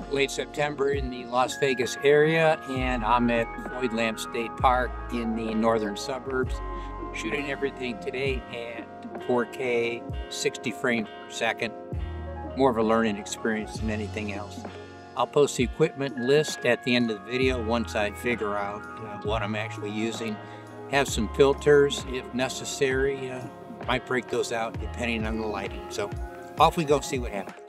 late September in the Las Vegas area, and I'm at Floyd Lamb State Park in the northern suburbs, shooting everything today at 4K, 60 frames per second. More of a learning experience than anything else. I'll post the equipment list at the end of the video once I figure out what I'm actually using. Have some filters if necessary. Might break those out depending on the lighting. So off we go, see what happens.